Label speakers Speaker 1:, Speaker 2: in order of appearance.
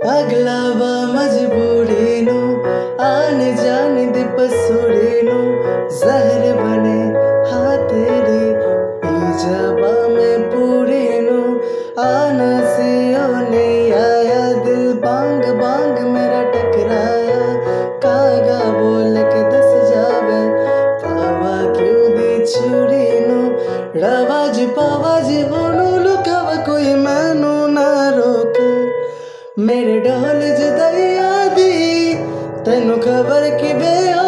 Speaker 1: अगला वा मजबूरी नू आने जाने दी पसूरी नू जहर बने हाँ तेरी पी जाबा में पूरी नू आना सी ओ नहीं आया दिल बांग बांग मेरा टकराया कागा बोल के दस जावे पावा क्यों दी छुरी नू रवाज पावाज बोनू लुकावा कोई मैनू ना रोके मेरे ढोल जुदाइया दी तेनू खबर कि बे